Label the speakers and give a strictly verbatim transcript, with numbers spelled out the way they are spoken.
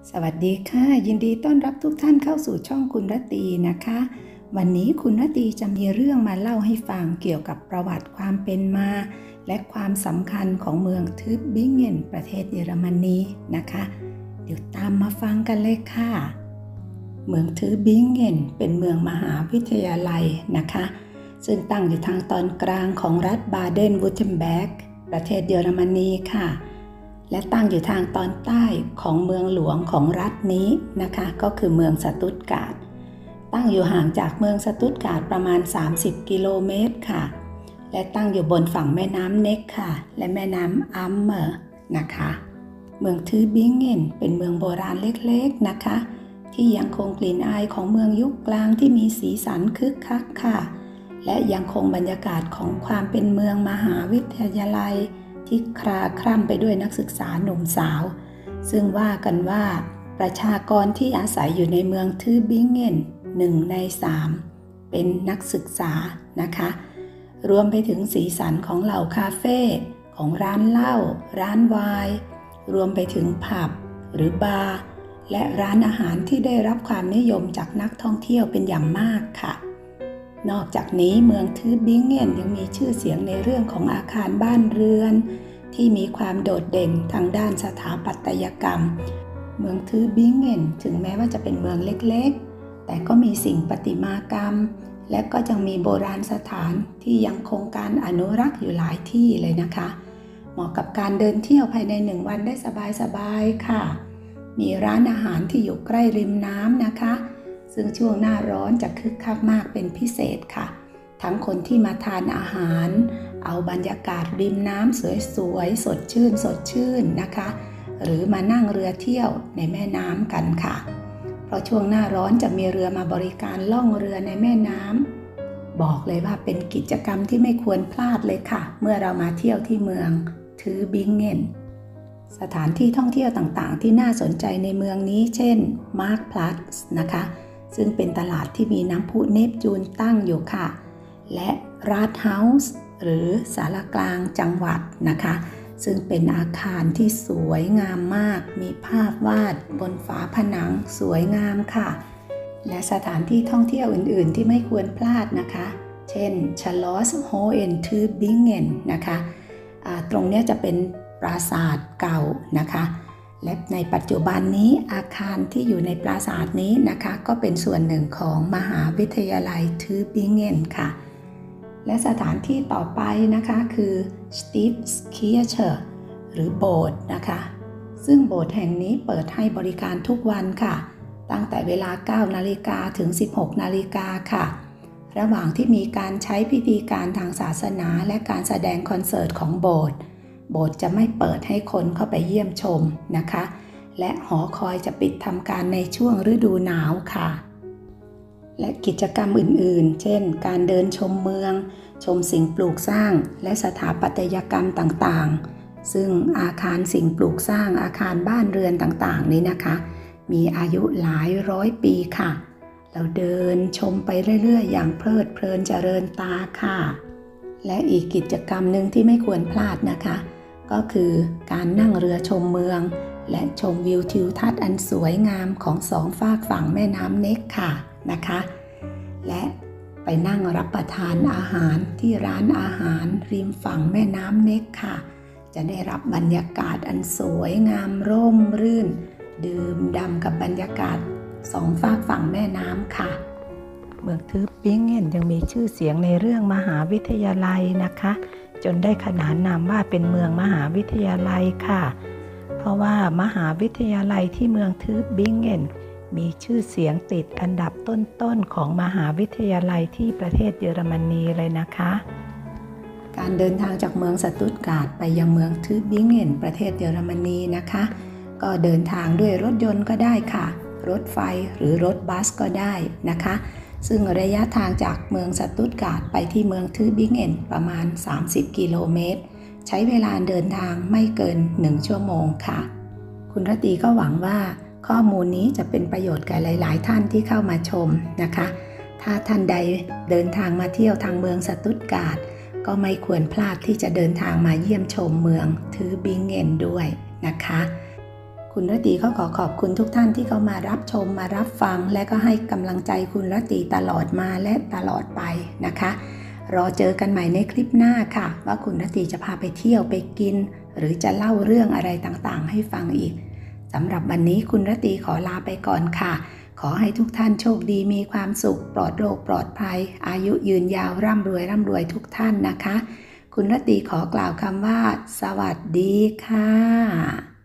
Speaker 1: สวัสดีค่ะยินดีต้อนรับทุกท่านเข้าสู่ช่องคุณรตีนะคะวันนี้คุณรตีจะมีเรื่องมาเล่าให้ฟังเกี่ยวกับประวัติความเป็นมาและความสำคัญของเมืองทึบบิงเงนประเทศเยอรมนีนะคะเดี๋ยวตามมาฟังกันเลยค่ะเมืองทึบบิงเงนเป็นเมืองมหาวิทยาลัยนะคะซึ่งตั้งอยู่ทางตอนกลางของรัฐบาเดนวูเทมเบิร์กประเทศเยอรมนีค่ะและตั้งอยู่ทางตอนใต้ของเมืองหลวงของรัฐนี้นะคะก็คือเมืองสตุตการ์ดตั้งอยู่ห่างจากเมืองสตุตการ์ดประมาณสามสิบกิโลเมตรค่ะและตั้งอยู่บนฝั่งแม่น้ำเน็กค่ะและแม่น้ำอัมเมอร์นะคะเมืองทึบบิงเงนเป็นเมืองโบราณเล็กๆนะคะที่ยังคงกลิ่นอายของเมืองยุคกลางที่มีสีสันคึกคักค่ะและยังคงบรรยากาศของความเป็นเมืองมหาวิทยาลัยที่คลาคล่ำไปด้วยนักศึกษาหนุ่มสาวซึ่งว่ากันว่าประชากรที่อาศัยอยู่ในเมืองทึบบิงเงนหนึ่งในสามเป็นนักศึกษานะคะรวมไปถึงสีสันของเหล่าคาเฟ่ของร้านเหล้าร้านไวน์รวมไปถึงผับหรือบาร์และร้านอาหารที่ได้รับความนิยมจากนักท่องเที่ยวเป็นอย่างมากค่ะนอกจากนี้เมืองทึบบิงเงนยังมีชื่อเสียงในเรื่องของอาคารบ้านเรือนที่มีความโดดเด่นทางด้านสถาปัตยกรรมเมืองทึบบิงเงนถึงแม้ว่าจะเป็นเมืองเล็กๆแต่ก็มีสิ่งประติมากรรมและก็ยังมีโบราณสถานที่ยังคงการอนุรักษ์อยู่หลายที่เลยนะคะเหมาะกับการเดินเที่ยวภายในหนึ่งวันได้สบายๆค่ะมีร้านอาหารที่อยู่ใกล้ริมน้ำนะคะซึ่งช่วงหน้าร้อนจะคึกคักมากเป็นพิเศษค่ะทั้งคนที่มาทานอาหารเอาบรรยากาศริมน้ำสวยๆสดชื่นสดชื่นนะคะหรือมานั่งเรือเที่ยวในแม่น้ำกันค่ะเพราะช่วงหน้าร้อนจะมีเรือมาบริการล่องเรือในแม่น้ำบอกเลยว่าเป็นกิจกรรมที่ไม่ควรพลาดเลยค่ะเมื่อเรามาเที่ยวที่เมืองทึบบิงเงนสถานที่ท่องเที่ยวต่างๆที่น่าสนใจในเมืองนี้เช่นมาร์คพลัสนะคะซึ่งเป็นตลาดที่มีน้ำพุเนปจูนตั้งอยู่ค่ะและราธเฮาส์หรือศาลากลางจังหวัดนะคะซึ่งเป็นอาคารที่สวยงามมากมีภาพวาดบนฝาผนังสวยงามค่ะและสถานที่ท่องเที่ยวอื่นๆที่ไม่ควรพลาดนะคะเช่นชาร์ลอสโฮเอนทึบบิงเงนนะคะตรงนี้จะเป็นปราสาทเก่านะคะและในปัจจุบันนี้อาคารที่อยู่ในปราสาทนี้นะคะก็เป็นส่วนหนึ่งของมหาวิทยาลัยทึบบิงเงนค่ะและสถานที่ต่อไปนะคะคือสตีฟส์เคียเชอร์หรือโบสถ์นะคะซึ่งโบสถ์แห่งนี้เปิดให้บริการทุกวันค่ะตั้งแต่เวลา เก้านาฬิกา ถึง สิบหกนาฬิกาค่ะระหว่างที่มีการใช้พิธีการทางศาสนาและการแสดงคอนเสิร์ตของโบสถ์โบสถ์จะไม่เปิดให้คนเข้าไปเยี่ยมชมนะคะและหอคอยจะปิดทำการในช่วงฤดูหนาวค่ะและกิจกรรมอื่นๆเช่นการเดินชมเมืองชมสิ่งปลูกสร้างและสถาปัตยกรรมต่างๆซึ่งอาคารสิ่งปลูกสร้างอาคารบ้านเรือนต่างๆนี้นะคะมีอายุหลายร้อยปีค่ะเราเดินชมไปเรื่อยๆอย่างเพลิดเพลินเจริญตาค่ะและอีกกิจกรรมหนึ่งที่ไม่ควรพลาดนะคะก็คือการนั่งเรือชมเมืองและชมวิวทิวทัศน์อันสวยงามของสองฝากฝั่งแม่น้ำเน็กค่ะนะคะและไปนั่งรับประทานอาหารที่ร้านอาหารริมฝั่งแม่น้ำเน็กค่ะจะได้รับบรรยากาศอันสวยงามร่มรื่นดื่มด่ำกับบรรยากาศสองฝากฝั่งแม่น้ำค่ะเมืองทึบบิงเงนยังมีชื่อเสียงในเรื่องมหาวิทยาลัยนะคะจนได้ขนานนามว่าเป็นเมืองมหาวิทยาลัยค่ะเพราะว่ามหาวิทยาลัยที่เมืองทึบบิงเงนมีชื่อเสียงติดอันดับต้นๆของมหาวิทยาลัยที่ประเทศเยอรมนีเลยนะคะการเดินทางจากเมืองสตุตการ์ดไปยังเมืองทึบบิงเงนประเทศเยอรมนีนะคะก็เดินทางด้วยรถยนต์ก็ได้ค่ะรถไฟหรือรถบัสก็ได้นะคะซึ่งระยะทางจากเมืองสตุตการ์ดไปที่เมืองทึบบิงเงนประมาณสามสิบกิโลเมตรใช้เวลาเดินทางไม่เกินหนึ่งชั่วโมงค่ะคุณรตีก็หวังว่าข้อมูลนี้จะเป็นประโยชน์แก่หลายๆท่านที่เข้ามาชมนะคะถ้าท่านใดเดินทางมาเที่ยวทางเมืองสตุตการ์ดก็ไม่ควรพลาดที่จะเดินทางมาเยี่ยมชมเมืองทึบบิงเงนด้วยนะคะคุคุณรตีก็ขอขอบคุณทุกท่านที่เข้ามารับชมมารับฟังและก็ให้กำลังใจคุณรตีตลอดมาและตลอดไปนะคะรอเจอกันใหม่ในคลิปหน้าค่ะว่าคุณรตีจะพาไปเที่ยวไปกินหรือจะเล่าเรื่องอะไรต่างๆให้ฟังอีกสำหรับวันนี้คุณรตีขอลาไปก่อนค่ะขอให้ทุกท่านโชคดีมีความสุขปลอดโรคปลอดภัยอายุยืนยาวร่ำรวยร่ำรวยทุกท่านนะคะคุณรตีขอกล่าวคำว่าสวัสดีค่ะ